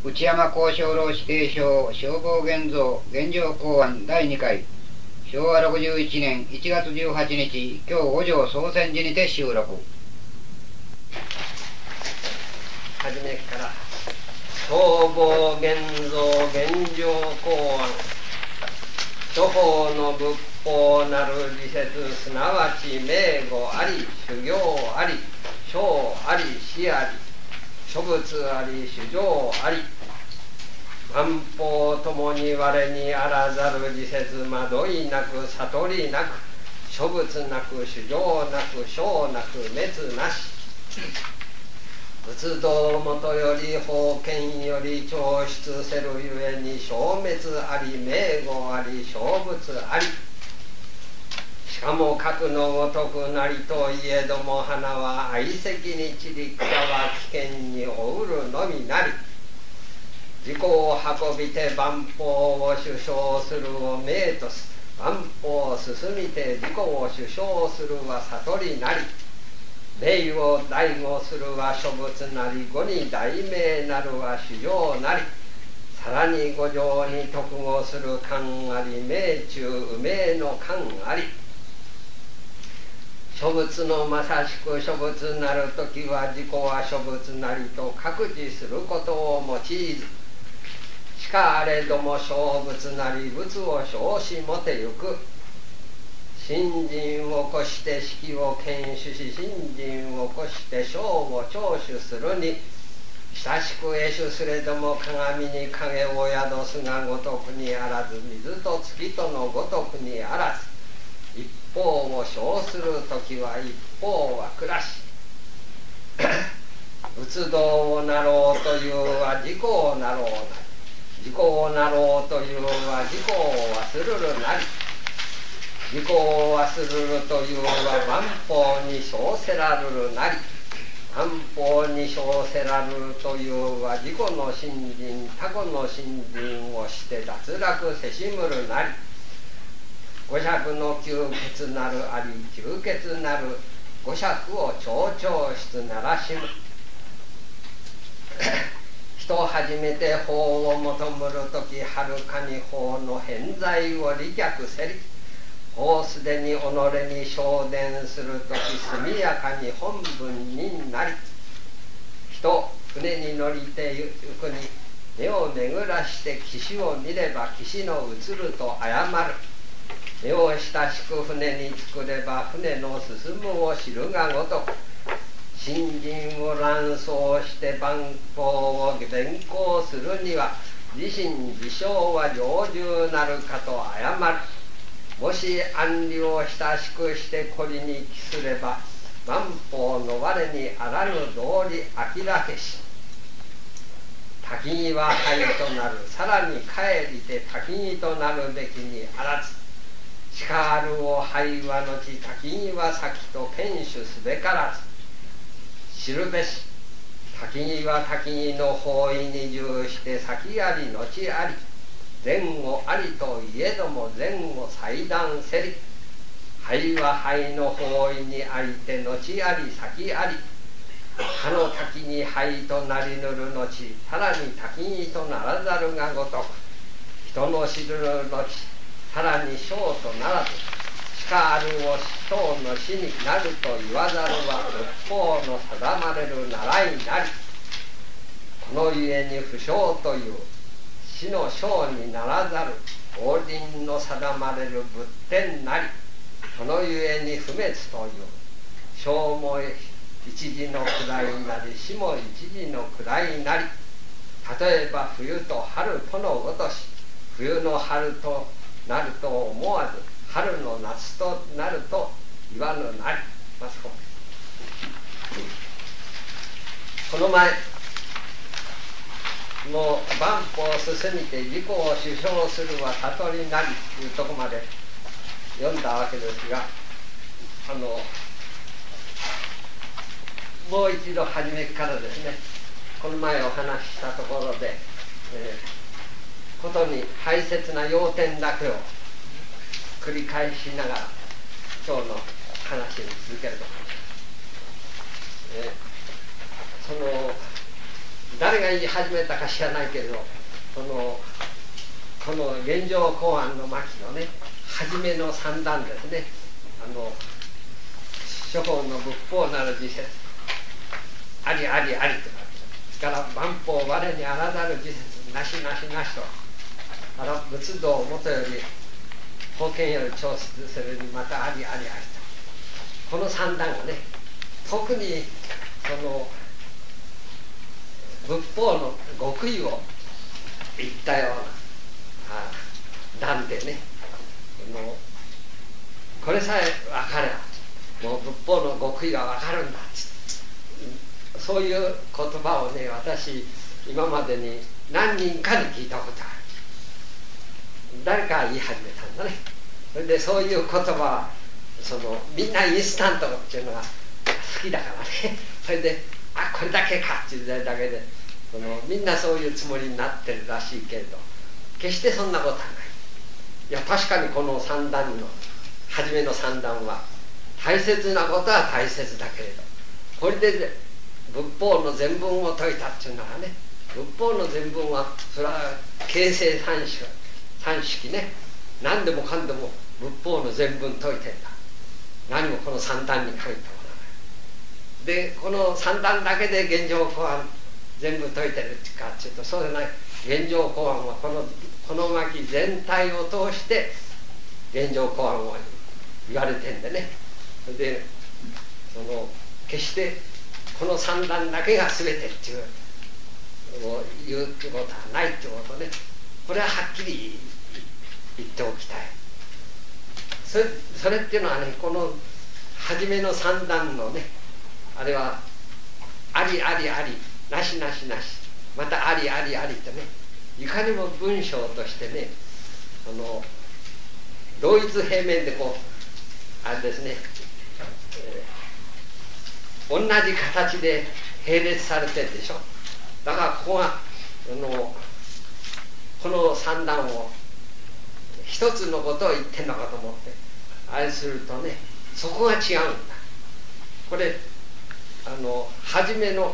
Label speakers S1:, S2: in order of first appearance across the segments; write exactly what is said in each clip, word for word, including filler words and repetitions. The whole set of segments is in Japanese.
S1: 内山幸四郎死刑証消防現像現状公案だいにかいしょうわろくじゅういちねんいちがつじゅうはちにち今日五条総選時にて収録。
S2: はじめから消防現像現状公案処方の仏法なる理説すなわち名語あり修行あり書あり死あり諸物あり主情あり万法ともに我にあらざる自説惑いなく悟りなく諸物なく主情なく生なく滅なし仏道元より法権より調出せるゆえに消滅あり名語あり小物ありしかも核のごとくなりといえども花は愛石に散り草は危険におうるのみなり自己を運びて万法を主張するを名とす万法を進みて自己を主張するは悟りなり名を大語するは諸物なり語に大名なるは主情なりさらに五条に特語する観あり名中無名の観あり諸物のまさしく諸物なるときは自己は諸物なりと各自することを用いずしかあれども小物なり物を称しもてゆく信心を起こして式を堅守し信心を起こして章を聴取するに親しく会守すれども鏡に影を宿すがごとくにあらず水と月とのごとくにあらず一方を称するときは一方は暮らし仏道をなろうというは自己をなろうなり自己をなろうというは自己を忘るるなり自己を忘るるというは万法に称せらるるなり万法に称せらるるというは自己の信心他己の信心をして脱落せしむるなり五尺の吸血なるあり吸血なる五尺を長々室ならしむ人初めて法を求むるときはるかに法の偏在を利却せり法すでに己に昇伝するとき速やかに本文になり人船に乗りてゆくに目を巡らして岸を見れば岸の映ると誤る目を親しく船に作れば船の進むを知るがごとく信心を乱想して万法を弁行するには自身自称は上重なるかと誤るもし安理を親しくしてこりに帰すれば万法の我にあらぬ道理明らけし滝には灰となるさらに帰りて滝にとなるべきにあらずしかあるを灰は後滝には先と堅守すべからず知るべし滝には滝にの方位に従して先あり後あり前後ありといえども前後裁断せり灰は灰の方位にありて後あり先あり他の滝に灰となりぬる後さらに滝にとならざるがごとく人の知る後さらに小とならずしかあるを小の死になると言わざるは仏法の定まれる習いなりこのゆえに不祥という死の小にならざる法輪の定まれる仏典なりこのゆえに不滅という小も一時の位なり死も一時の位なり例えば冬と春とのごとし冬の春となると思わず春の夏となると言わぬなりますこの前もう万法を進みて自己を主張するは悟りなりというところまで読んだわけですがあのもう一度初めからですねこの前お話ししたところで、えー、ことに大切な要点だけを繰り返しながら今日の話に続けると思います、えー、その誰が言い始めたか知らないけど、このこの現状公安の巻のね初めの三段ですね。あの諸法の仏法なる自説ありありありとか、それから万法我にあらざる自説なしなしなしと、あら仏道をもとより法権より調出するにまたありありありと、この三段がね特にその仏法の極意を言ったようなあ段でね、もうこれさえ分かればもう仏法の極意が分かるんだって、そういう言葉をね私今までに何人かに聞いたことある。誰かが言い始めたんだね。それでそういう言葉はそのみんなインスタントっていうのが好きだからね、それであこれだけかっていうだけでそのみんなそういうつもりになってるらしいけれど、決してそんなことはない。いや確かにこの三段の初めの三段は大切なことは大切だけれど、これで仏法の全文を説いたっていうのはね、仏法の全文はそれは形成三式三式ね、何でもかんでも仏法の全文説いてんだ。何もこの三段に書いたものがない。でこの三段だけで現状公安全部説いてるっていうかっていうとそうでない。現状公安はこのこの巻全体を通して現状公安を言われてんでね。それでその決してこの三段だけが全てっていうを言うってことはないってことね、これははっきり言っておきたい。それ、それっていうのはね、この初めの三段のね、あれはありありありなしなしなしまたありありありとね、いかにも文章としてね、あの同一平面でこうあれですね、えー、同じ形で並列されてるでしょ。だからここがあのこの三段を一つのことを言ってんのかと思ってあれするとね、そこが違うんだ。これあの初めの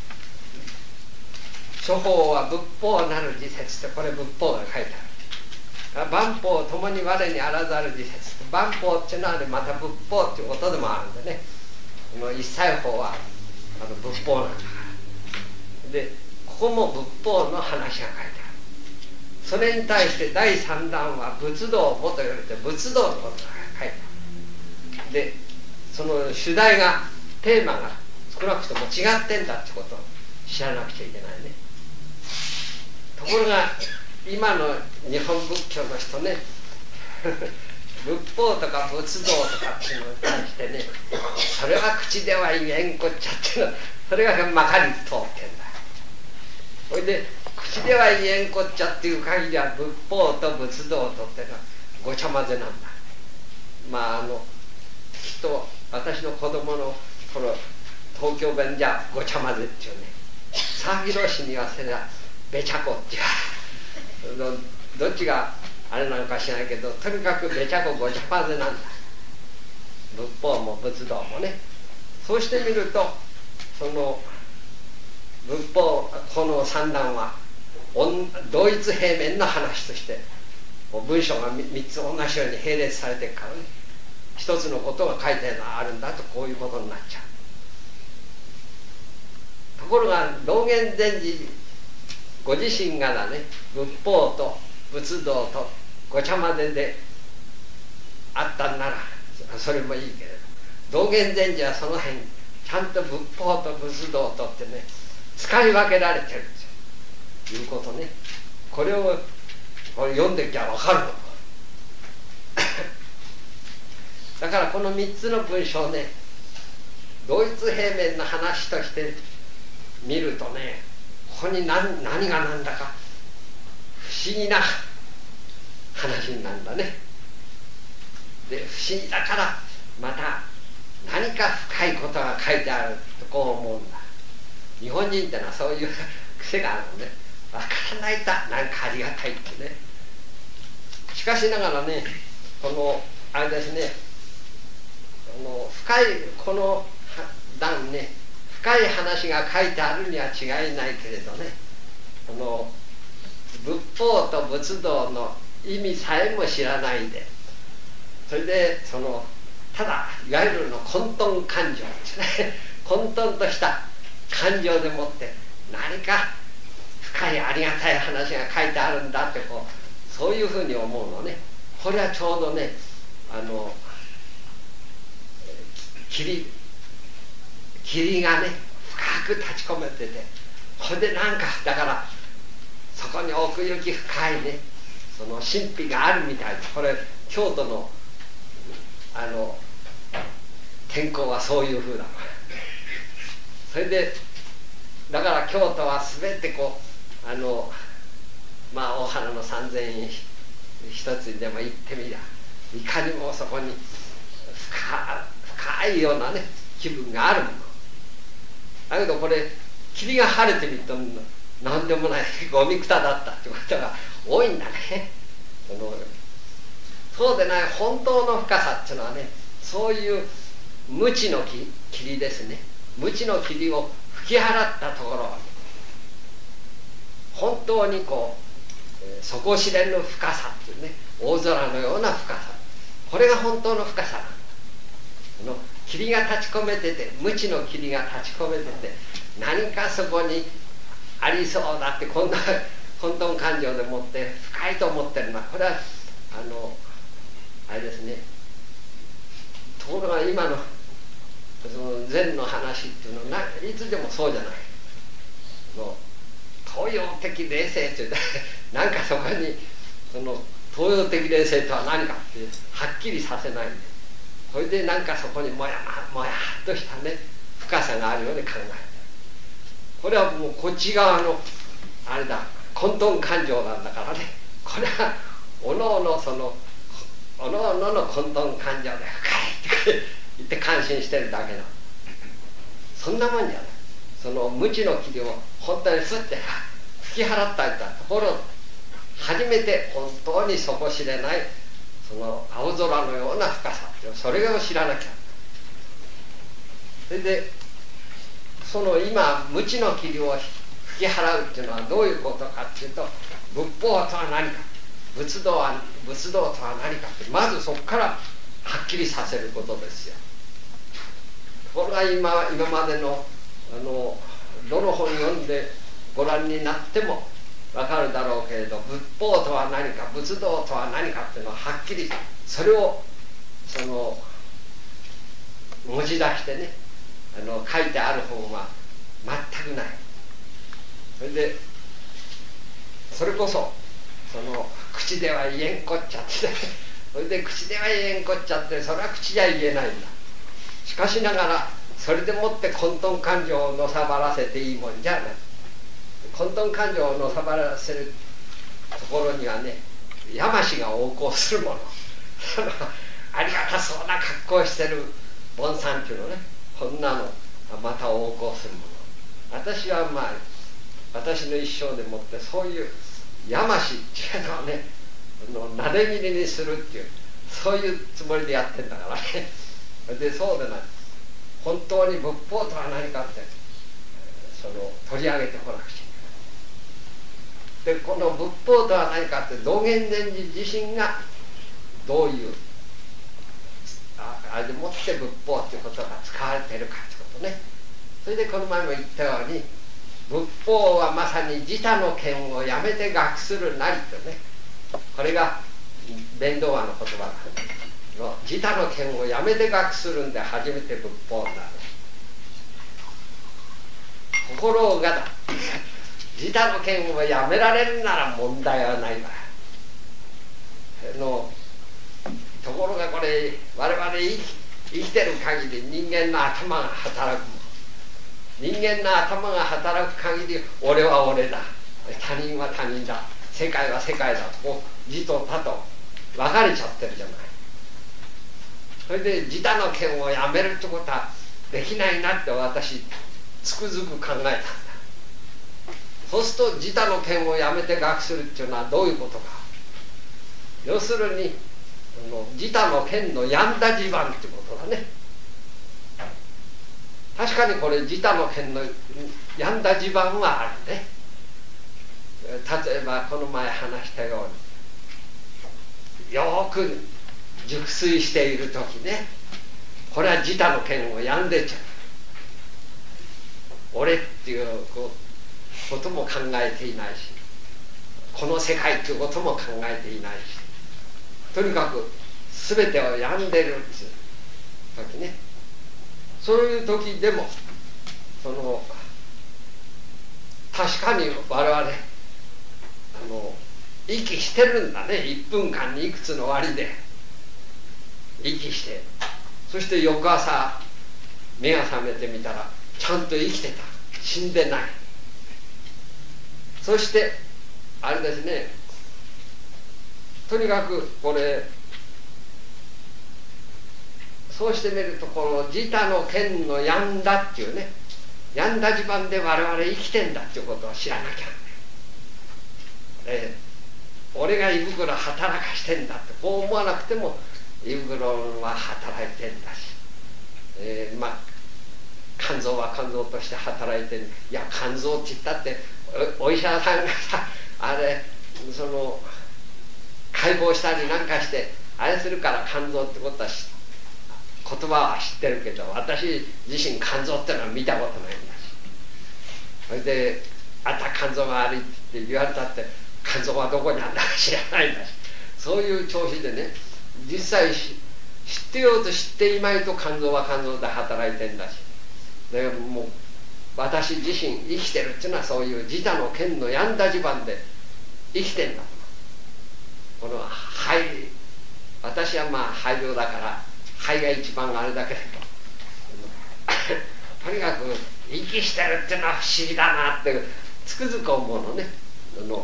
S2: 諸法は仏法なる自説ってこれ仏法が書いてある。万法ともに我にあらざる自説、万法っていうのはねまた仏法っていうことでもあるんでね、この一切法はあの仏法なんだから。でここも仏法の話が書いてある。それに対して第三弾は仏道もと言われて仏道のことが書いてある。でその主題がテーマが少なくとも違ってんだってことを知らなくちゃいけないね。ところが今の日本仏教の人ね仏法とか仏道とかっていうのに対してね、それは口では言えんこっちゃっていうの、それがまかり通ってんだ。それで口では言えんこっちゃっていう限りは仏法と仏道とっていうのはごちゃ混ぜなんだ。まああのきっと私の子供の頃東京弁じゃごちゃ混ぜっていうね、沢広市にはせりゃべちゃこっていうど, どっちがあれなのか知らないけど、とにかくべちゃこごちゃ混ぜなんだ。仏法も仏道もね。そうしてみるとその仏法この三段は同一平面の話として文章がみっつ同じように並列されてるからね、一つのことが書いてあるんだとこういうことになっちゃう。ところが道元禅師ご自身がだね、仏法と仏道とごちゃ混ぜであったんならそれもいいけれど、道元禅師はその辺ちゃんと仏法と仏道とってね使い分けられてるということね。これをこれ読んできゃ分かるのだからこのみっつの文章ね、同一平面の話として見るとね、ここに 何, 何が何だか不思議な話になるんだね。で不思議だからまた何か深いことが書いてあるとこう思うんだ。日本人ってのはそういう癖があるのね。分からないとなんかありがたいってね。しかしながらね、このあれですね、あの深いこの段ね、 深い話が書いてあるには違いないけれどね、この仏法と仏道の意味さえも知らないで、それでそのただいわゆるの混沌感情ですね混沌とした感情でもって何か深いありがたい話が書いてあるんだってこうそういうふうに思うのね。これはちょうどねあの霧霧がね深く立ち込めてて、これでなんかだからそこに奥行き深いねその神秘があるみたいです。これ京都のあの天候はそういうふうだ。それでだから京都は全てこうあのまあ大原の三千院一つにでも行ってみりゃいかにもそこに深深いようなね気分があるものだけど、これ霧が晴れてみると何でもないゴミくただったってことが多いんだね。そのそうでない本当の深さっていうのはね、そういう無知の霧ですね。無知の霧を吹き払ったところ、本当にこう、えー、底知れぬ深さっていうね、大空のような深さ、これが本当の深さなんだ。この霧が立ち込めてて、無知の霧が立ち込めてて、何かそこにありそうだってこんな混沌感情でもって深いと思ってるのは、これはあのあれですね。ところが今のその禅の話っていうのはいつでもそうじゃない。の東洋的冷静っていうなんかそこにその東洋的冷静とは何かってはっきりさせないんで、それでなんかそこにもやもやっとしたね深さがあるように考える。これはもうこっち側のあれだ混沌感情なんだからね。これはおのおのそのおのおのの混沌感情で深いって言って感心してるだけの、そんなもんじゃない。その無知の霧を本当にすって吹き払ったいたところ、初めて本当に底知れないその青空のような深さ、それを知らなきゃ。それでその今無知の霧を吹き払うっていうのはどういうことかっていうと、仏法とは何か、仏道は仏道とは何かって、まずそこからはっきりさせることですよ。これが今今までのあのどの本読んでご覧になっても分かるだろうけれど、仏法とは何か仏道とは何かっていうのははっきりそれをその文字出してねあの書いてある本は全くない。それでそれこそその口では言えんこっちゃってそれで口では言えんこっちゃって、それは口じゃ言えないんだ。しかしながらそれでもって混沌感情をのさばらせていいもんじゃない。混沌感情をのさばらせるところにはね、山師が横行するものありがたそうな格好をしてる盆さんっていうのね、こんなのまた横行するもの。私はまあ私の一生でもってそういう山師っていうのはねなで切りにするっていう、そういうつもりでやってんだからねでそうでない、本当に仏法とは何かってその取り上げてこなくちゃいけない。でこの仏法とは何かって道元禅師自身がどういうああれでもって仏法っていうことが使われているかってことね。それでこの前も言ったように、仏法はまさに自他の見をやめて学するなりとね、これが弁道話の言葉だ。自他の見をやめて学するんで初めて仏法になる。ところがだ自他の見をやめられるなら問題はないわの。ところがこれ我々生き、生きてる限り人間の頭が働くもん。人間の頭が働く限り俺は俺だ、他人は他人だ、世界は世界だとこう自と他と分かれちゃってるじゃない。それで自他の見をやめるってことはできないなって私つくづく考えたんだ。そうすると自他の見をやめて学するっていうのはどういうことか。要するに自他の見の病んだ地盤ってことだね。 確かにこれ自他の剣の病んだ地盤はあるね。例えばこの前話したように、よく熟睡している時ね、これは自他の剣を病んでちゃう。俺っていうことも考えていないし、この世界っていうことも考えていないし、とにかく全てを病んでるっていう時ね、そういう時でもその確かに我々あの息してるんだね。いっぷんかんにいくつの割で息して、そして翌朝目が覚めてみたらちゃんと生きてた、死んでない。そしてあれですね、とにかくこれそうしてみると、この自他の剣の病んだっていうね、病んだ地盤で我々生きてんだっていうことを知らなきゃね。えー、俺が胃袋働かしてんだってこう思わなくても胃袋は働いてんだし、えー、まあ肝臓は肝臓として働いてる。いや肝臓って言ったって お, お医者さんがさ、あれその解剖したりなんかしてあれするから肝臓ってことは言葉は知ってるけど、私自身肝臓ってのは見たことないんだし、それであんた肝臓が悪いって言われたって肝臓はどこにあるんだか知らないんだし、そういう調子でね、実際知ってようと知っていまいと肝臓は肝臓で働いてんだし、でもう私自身生きてるっていうのはそういう自他の剣の病んだ地盤で生きてんだと。この肺、私はまあ肺病だから肺が一番あれだけれどとにかく息してるっていうのは不思議だなってつくづく思うのね。あの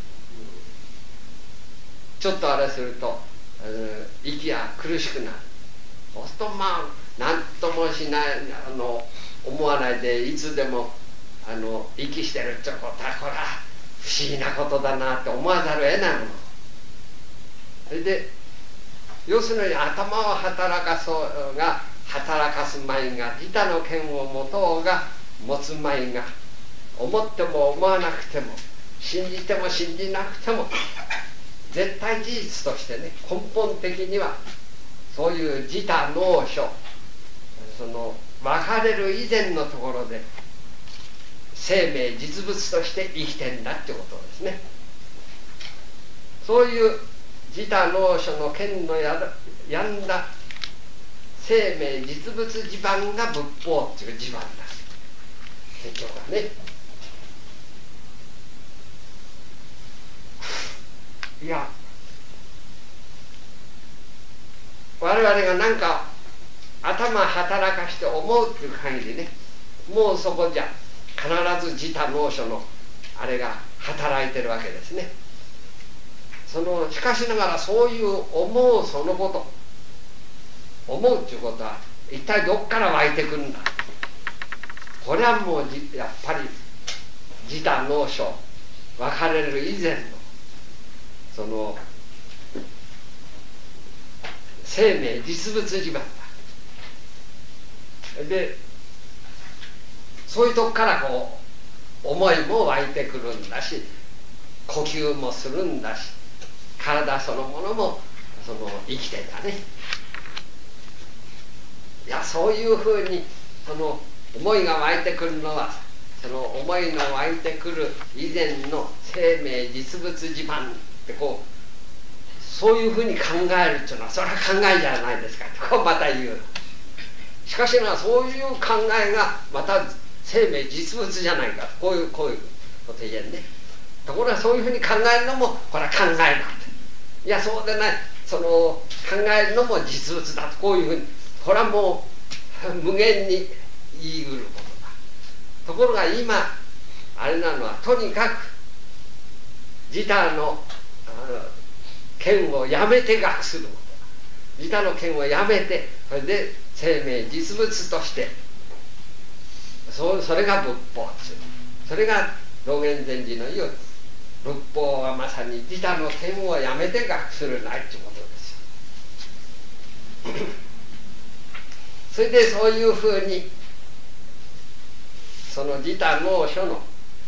S2: ちょっとあれすると、えー、息が苦しくなる。そうするとまあ何ともしない、あの思わないでいつでもあの息してるってことはこれは不思議なことだなって思わざるを得ないもの。それで要するに頭を働かそうが働かすマイが自他の剣を持とうが持つマイが思っても思わなくても信じても信じなくても絶対事実としてね、根本的にはそういう自他脳書、その別れる以前のところで生命実物として生きてんだってことですね。そういう自他脳書の剣のや病んだ生命実物地盤が仏法っていう地盤だ。結局はね。いや我々が何か頭働かして思うっていう限りね、もうそこじゃ必ず自他脳書のあれが働いてるわけですね。そのしかしながらそういう思うそのこと、思うっていうことは一体どっから湧いてくるんだ。これはもうやっぱり自他脳書別れる以前のその生命実物地盤だ。でそういうとこからこう思いも湧いてくるんだし、呼吸もするんだし、体そのものもその生きてたね。いやそういうふうにその思いが湧いてくるのは、その思いの湧いてくる以前の生命実物地盤ってこうそういうふうに考えるっていうのはそれは考えじゃないですかってこうまた言う。しかしなそういう考えがまた生命実物じゃないか、こういうこういうこと言えるね。ところがそういうふうに考えるのもこれは考えなんだ。いやそうでない、その考えるのも実物だとこういうふうに、これはもう無限に言い得ることだ。ところが今あれなのはとにかく自他の剣をやめて学することだ。自他の剣をやめて、それで生命実物としてそ, それが仏法です。それが道元禅師の言う仏法はまさに自他の剣をやめて学するないということですよ。それでそういうふうにその自他脳書の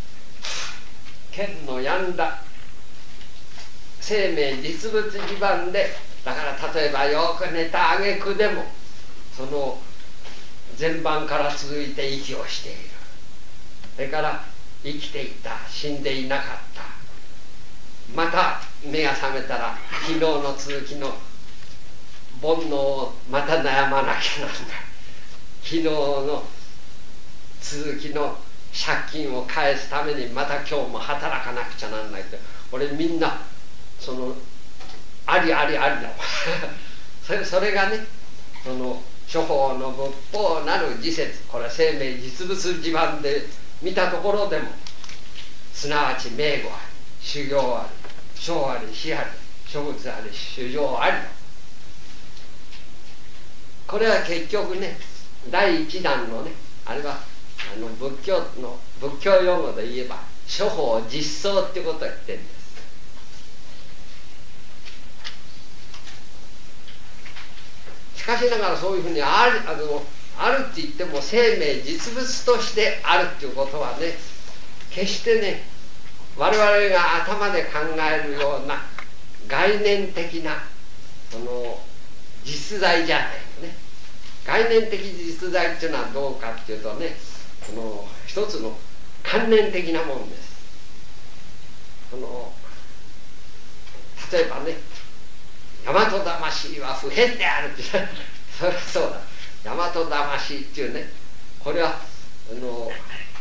S2: 剣の病んだ生命実物基盤で、だから例えばよく寝た挙句でもその前番から続いて息をしている。それから生きていた、死んでいなかった、また目が覚めたら昨日の続きの煩悩をまた悩まなきゃなんだ、昨日の続きの借金を返すためにまた今日も働かなくちゃなんないって、俺みんなそのありありありだそれそれがね、その諸法の仏法なる自説、これは生命実物地盤で見たところでも、すなわち名語あり、修行あり、生あり、死あり、諸物あり、衆生あり。これは結局ね、第一弾のね、あれはあの仏教の仏教用語で言えば諸法実相ってことを言ってるんです。しかしながらそういうふうにある、あのあるって言っても生命実物としてあるっていうことはね、決してね我々が頭で考えるような概念的なその実在じゃないのね。概念的実在っていうのはどうかっていうとね、その一つの観念的なものです。その例えばね、大和魂は不変であるってそりゃそうだ、大和魂っていうね、これはあの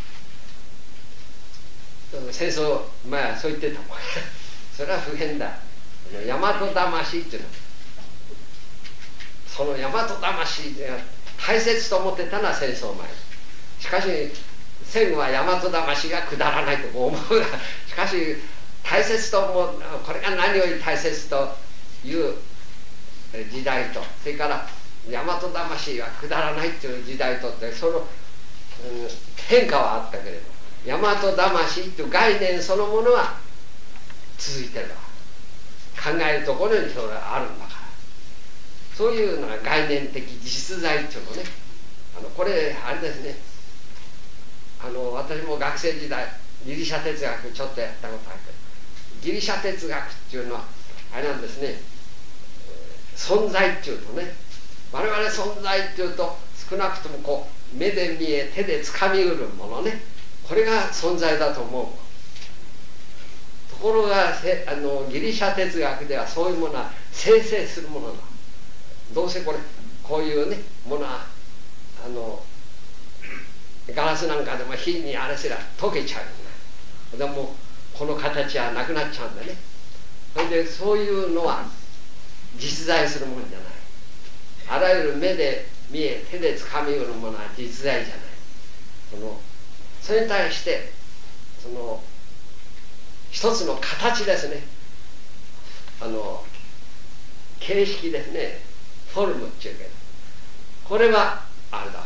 S2: 戦争前はそう言ってたもんそれは不変だ。大和魂っていうのは、その大和魂が大切と思ってたのは戦争前。しかし戦後は大和魂がくだらないと思うが、しかし大切と思う、これが何より大切という時代と、それから大和魂はくだらないという時代とって、その、うん、変化はあったけれど、大和魂という概念そのものは続いてるわ。考えるところにそれがあるんだから、そういうのが概念的実在っていうのね。あのこれあれですね、あの私も学生時代ギリシャ哲学ちょっとやったことあるけど、ギリシャ哲学っていうのはあれなんですね、存在っていうとね、我々存在っていうと少なくともこう目で見え手でつかみうるものね、これが存在だと思う。ところがあのギリシャ哲学ではそういうものは生成するものだ。どうせこれこういうねものはあのガラスなんかでも火にあれすら溶けちゃう。でもこの形はなくなっちゃうんだね。それでそういうのは実在するものじゃない。あらゆる目で見え手でつかみうるものは実在じゃない。そのそれに対してその一つの形ですね、あの形式ですね、フォルムっていうけど、これはあれだ、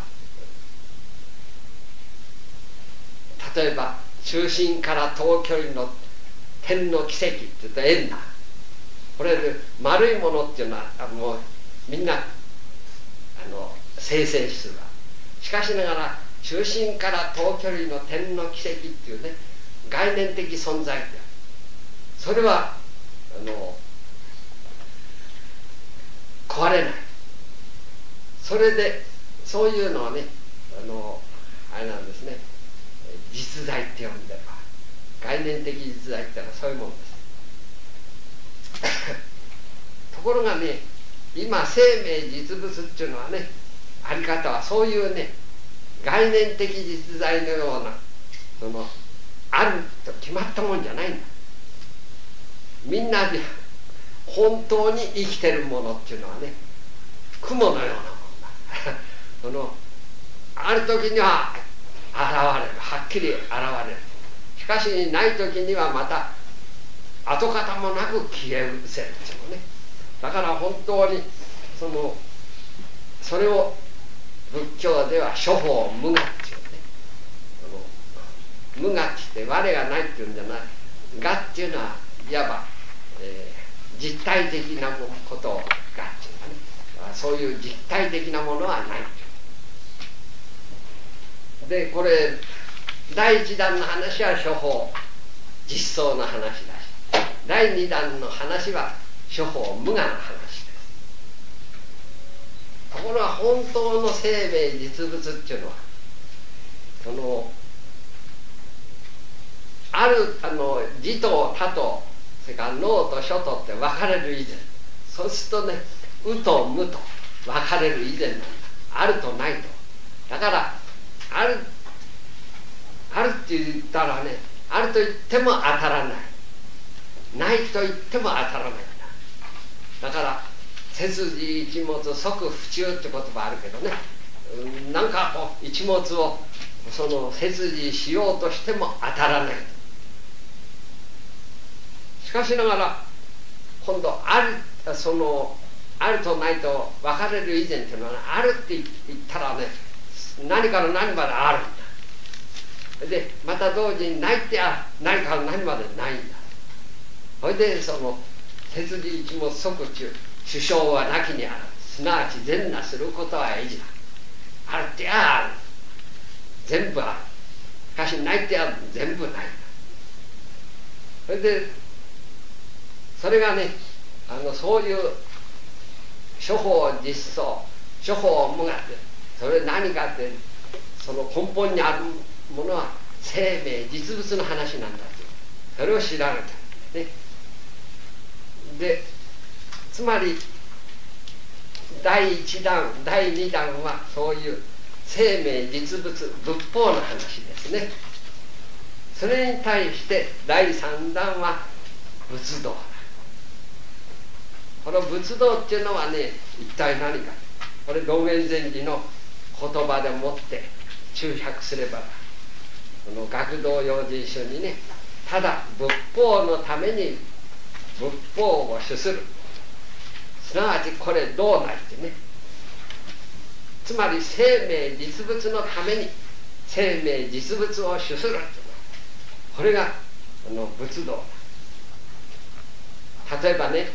S2: 例えば中心から遠距離の点の軌跡っていうと円だ。これで丸いものっていうのはもうみんなあの生成するわ。しかしながら中心から遠距離の点の軌跡っていうね概念的存在である。それはあの壊れない。それでそういうのはね、あのあれなんですね、実在って呼んでるわ。概念的実在ってのはそういうものですところがね、今生命実物っていうのはね、あり方はそういうね概念的実在のようなそのあると決まったもんじゃないんだ。みんなで本当に生きてるものっていうのはね、雲のようなもんだそのある時には現れる、はっきり現れる。しかしない時にはまた跡形もなく消え失せるっていうのね。だから本当にそのそれを仏教では諸法無我っていうね、無我って言って我がないっていうんじゃない。我っていうのはいわば、えー、実体的なことを我っていうかね、そういう実体的なものはない。でこれ第一弾の話は処方実相の話だし、第二弾の話は処方無我の話です。ところが本当の生命実物っていうのは、そのあるあの自と他と、それから脳と書とって分かれる以前、そうするとね、うと無と分かれる以前なんだ。あるとないと。だからあるあるって言ったらね、あると言っても当たらない、ないと言っても当たらないんだ。だから切字一物即不中って言葉あるけどね、なんかこう一物をその切字しようとしても当たらない。しかしながら今度ある、そのあるとないと分かれる以前っていうのは、ね、あるって言ったらね、何から何まであるんだ。でまた同時にないって何から何までないんだ。それでその切字一物即中、主将はなきにある、すなわち善なすることは益だ。あるってある、全部ある。しかしないってある、全部ないんだ。それでそれがね、あのそういう処方実相、処方無我って、それ何かって、その根本にあるものは生命実物の話なんだと、それを知られた、ね、でつまり第一弾第二弾はそういう生命実物仏法の話ですね。それに対して第三弾は仏道。この仏道っていうのはね、一体何か、これ道元禅師の言葉でもって注釈すれば、この学道用心書にね、ただ仏法のために仏法を主する、すなわちこれ道内ってね、つまり生命実物のために生命実物を主するっていうの、これがこの仏道。例えばね、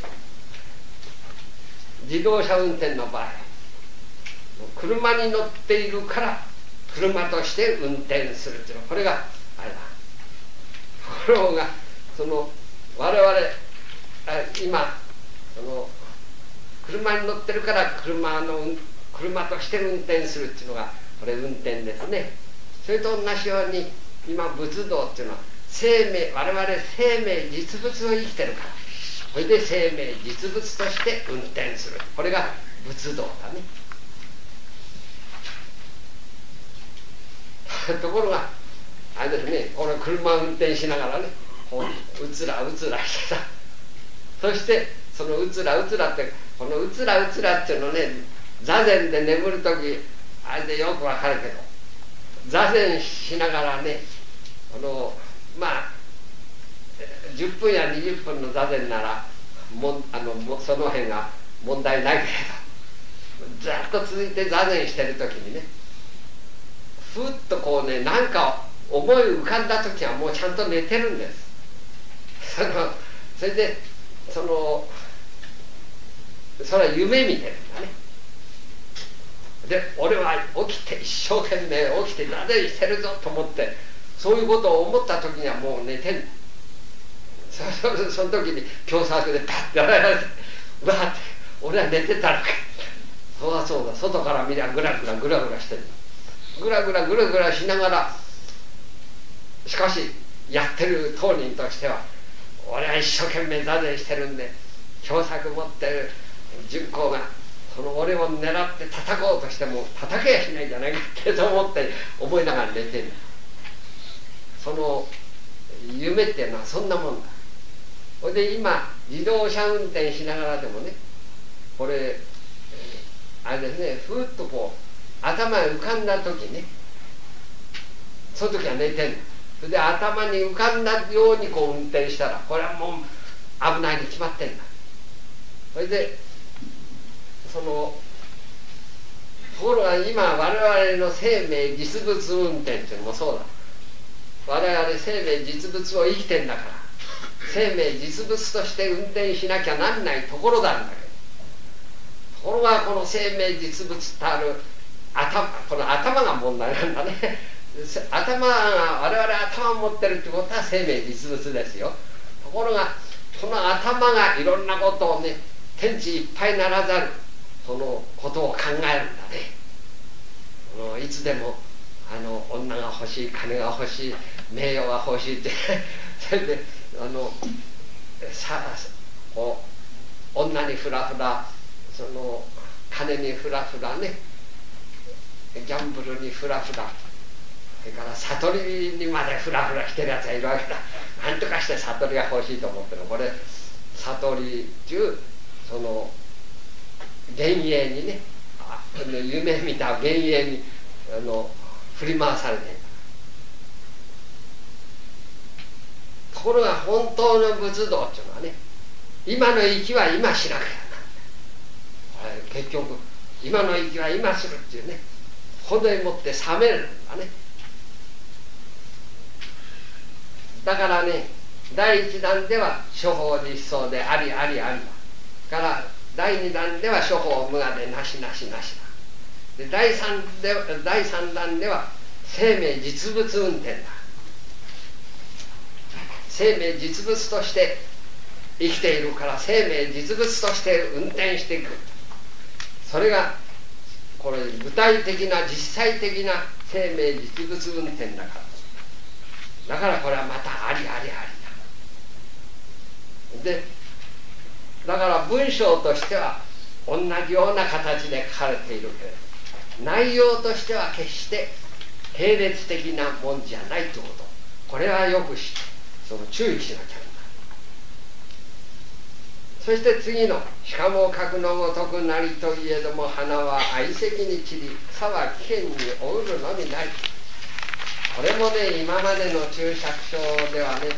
S2: 自動車運転の場合、車に乗っているから車として運転するっていうのは、これがあれだ。ところがその我々今その車に乗ってるから車の車として運転するっていうのがこれ運転ですね。それと同じように今仏道っていうのは生命、我々生命実物を生きてるから、それで生命実物として運転する、これが仏道だね。ところがあれですね、これ車を運転しながらね、こううつらうつらしてた。そしてそのうつらうつらって、このうつらうつらっていうのね、座禅で眠る時あれでよくわかるけど、座禅しながらね、このまあじゅっぷんやにじゅっぷんの座禅ならもあのその辺が問題ないけれど、ずっと続いて座禅してる時にね、ふっとこうね、何か思い浮かんだ時はもうちゃんと寝てるんです。そのそれでそのそれは夢見てるんだね。で俺は起きて一生懸命起きて座禅してるぞと思って、そういうことを思った時にはもう寝てる。そ, そ, その時に狭窄でパッてやられて、うわって俺は寝てたのか、そうだそうだ、外から見りゃグラグラグラグラしてる、グラグラグラグラしながら、しかしやってる当人としては、俺は一生懸命座禅してるんで、狭窄持ってる順行がその俺を狙って叩こうとしても叩けやしないんじゃないかってと思って思いながら寝てる。その夢っていうのはそんなもんだ。それで今自動車運転しながらでもね、これ、えー、あれですね、ふっとこう頭に浮かんだ時ね、その時は寝てる。それで頭に浮かんだようにこう運転したら、これはもう危ないに決まってんだ。それでそのところが今我々の生命実物運転っていうのもそうだ。我々生命実物を生きてんだから、生命実物として運転しなきゃなんないところなんだけど、ところがこの生命実物たる頭、この頭が問題なんだね。 頭が我々頭を持ってるってことは生命実物ですよ。ところがその頭がいろんなことをね天地いっぱいならざるそのことを考えるんだね。いつでもあの女が欲しい、金が欲しい、名誉が欲しいってそれであのさこう女にフラフラ、その金にフラフラね、ギャンブルにフラフラ、それから悟りにまでフラフラしてるやつがいるわけだ。なんとかして悟りが欲しいと思ってる。これ悟り中その幻影にね、夢見た幻影にあの振り回されている。ところが本当の仏道っていうのはね、今の息は今しなきゃなんだ。結局今の息は今するっていうね、ほどにもって冷めるんだね。だからね、第一弾では諸法実相でありありありだから第二弾では諸法無我でなしなしなしだ。で第三で第三弾では生命実物運転だ。生命実物として生きているから生命実物として運転していく。それがこれ具体的な実際的な生命実物運転だから。だからこれはまたありありありだ。でだから文章としては同じような形で書かれているけれど、内容としては決して並列的なもんじゃないということ、これはよく知ってその注意しなきゃならない。そして次の「しかも核のごとくなりといえども花は愛石に散り草は危険に負うるのみなり」。これもね今までの注釈書ではね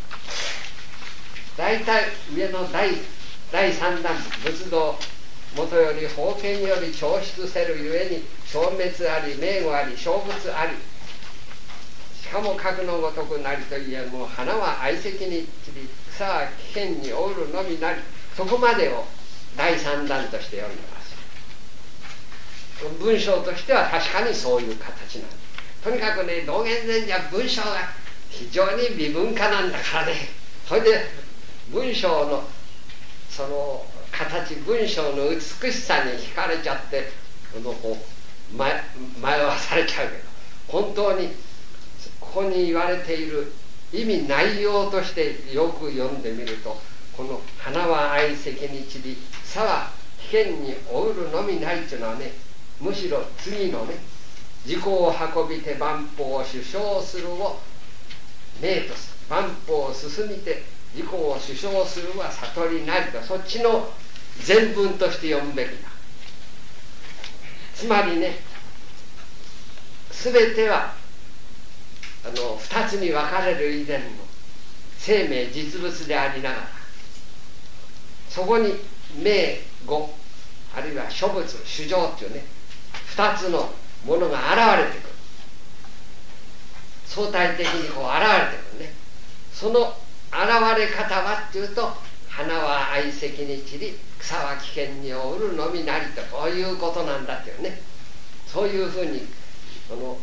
S2: 大体上の第第三弾仏道元より法権より調出せるゆえに消滅あり名語あり小物あり、しかも核のごとくなりといえも花は愛石に散り草は危険に負うるのみなり、そこまでを第三弾として読んでます。文章としては確かにそういう形なんです。とにかくね道元禅師は文章が非常に微文化なんだからね、それで文章のその形、文章の美しさに惹かれちゃってこのこう迷わされちゃうけど、本当にここに言われている意味内容としてよく読んでみると、この「花は愛石に散り草は危険に負うるのみない」というのはね、むしろ次のね「自己を運びて万法を主張する」を名とする。万法を進みて自己を主張するは悟りなりと、そっちの全文として読むべきだ。つまりね全てはあのふたつに分かれる以前の生命実物でありながら、そこに名語あるいは諸物主情っていうねふたつのものが現れてくる。相対的にこう現れてくるね。その現れ方はっていうと「花は愛石に散り草は危険に負うるのみなり」とこういうことなんだっていうね、そういうふうにこの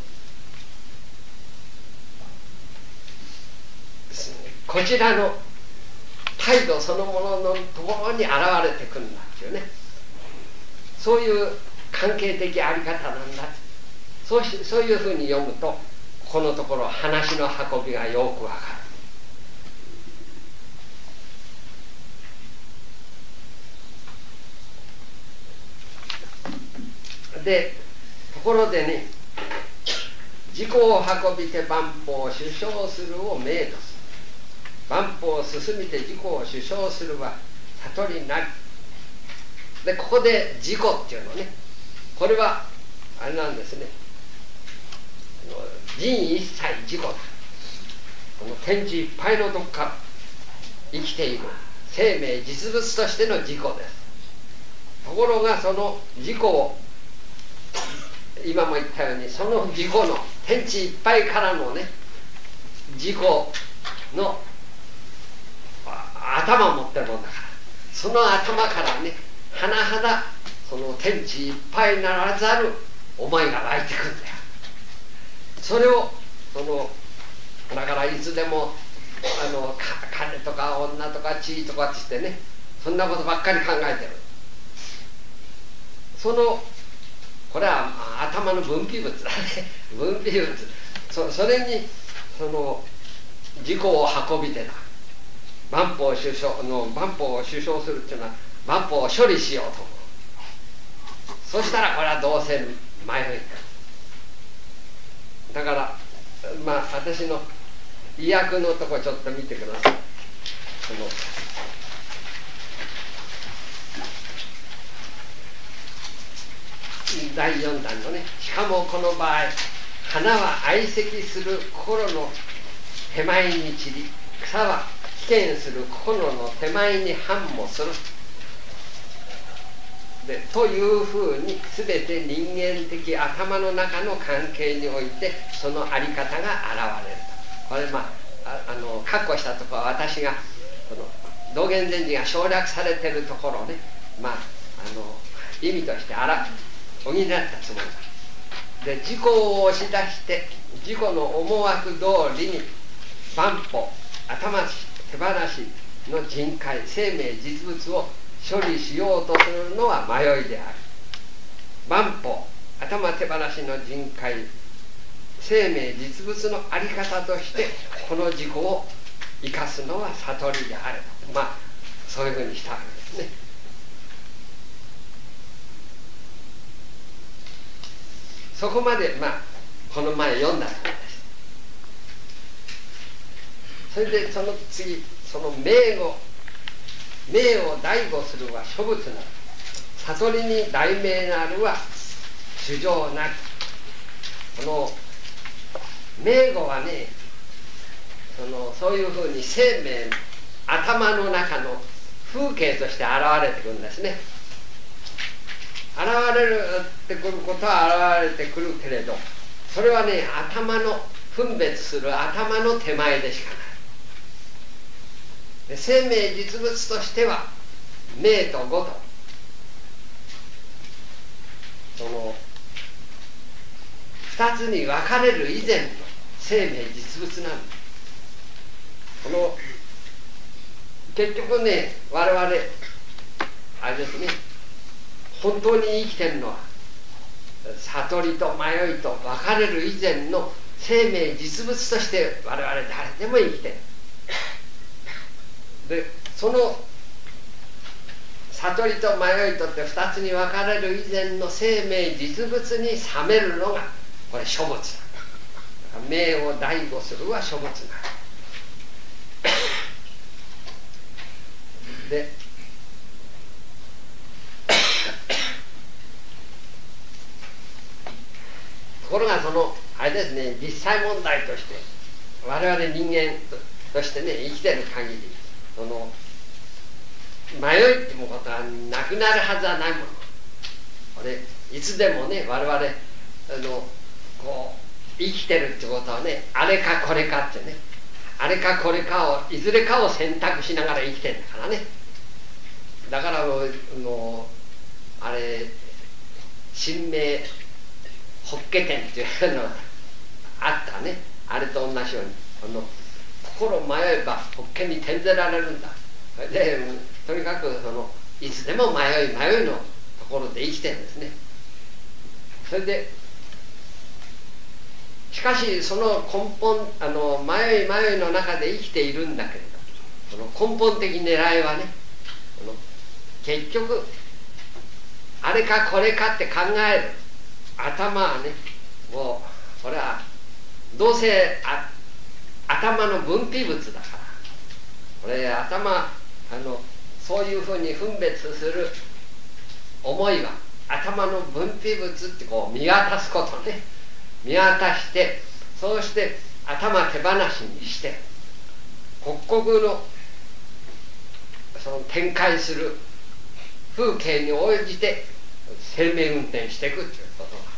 S2: こちらの態度そのもののところに現れてくるんだっていうね、そういう関係的あり方なんだ。そうし、そういうふうに読むとここのところ話の運びがよくわかる。でところでね「自己を運びて万法を主張する」を名とする。万法を進みて自己を主張するは悟りなり。でここで自己っていうのね、これはあれなんですね、人一切自己だ。この天地いっぱいのどこから生きている生命実物としての自己です。ところがその自己を今も言ったようにその自己の天地いっぱいからのね自己の頭を持ってるもんだから、その頭からね甚だその天地いっぱいならざる思いが湧いてくるんだよ。それをそのだからいつでもあの金とか女とか地位とかっつってね、そんなことばっかり考えてる。そのこれは頭の分泌物だね分泌物 そ, それにその自己を運びてだ、万法を首相の万法を首相するっていうのは万法を処理しようと思う。そしたらこれはどうせ迷いだから、まあ私の意訳のとこちょっと見てください。そのだいよんだんのね、しかもこの場合花は愛惜する心の手前に散り、草は危険する心の手前に繁茂するでというふうに全て人間的頭の中の関係においてその在り方が現れると。これまああの括弧したところは私がこの道元禅師が省略されてるところをね、まああの意味としてあら補ったつもりだ。で自己を押し出して自己の思惑通りに万法頭手放しの人海生命実物を処理しようとするのは迷いである。万法頭手放しの人海生命実物の在り方としてこの自己を生かすのは悟りである。まあそういうふうにしたわけですね。そこまでまあこの前読んだところです。それでその次その名語名を代語するは諸仏なる、悟りに題名なるは主情なる。この名語はね、そのそういうふうに生命頭の中の風景として現れてくるんですね。現れるってくることは現れてくるけれど、それはね頭の分別する頭の手前でしかない。で生命実物としては名と語とその二つに分かれる以前の生命実物なんだ。この結局ね我々あれですね、本当に生きてるのは悟りと迷いと分かれる以前の生命実物として我々誰でも生きてる。でその悟りと迷いとって二つに分かれる以前の生命実物に覚めるのがこれ諸仏だ。名を代語するは諸仏だ。でところがそのあれですね、実際問題として我々人間としてね生きてる限りその迷いっていうことはなくなるはずはないもの。これいつでもね我々あのこう生きてるってことはね、あれかこれかってね、あれかこれかをいずれかを選択しながら生きてるんだからね。だからのあれ神明法華天っていうのがあったね。あれと同じようにこの心迷えば法華に転ぜられるんだ。でとにかくそのいつでも迷い迷いのところで生きてるんですね。それでしかしその根本あの迷い迷いの中で生きているんだけれど、その根本的狙いはね、この結局あれかこれかって考える頭はね、もうこれはどうせあ頭の分泌物だから、これ頭あのそういうふうに分別する思いは頭の分泌物ってこう見渡すことね、見渡して、そうして頭手放しにして刻々のその展開する風景に応じて生命運転していくということが、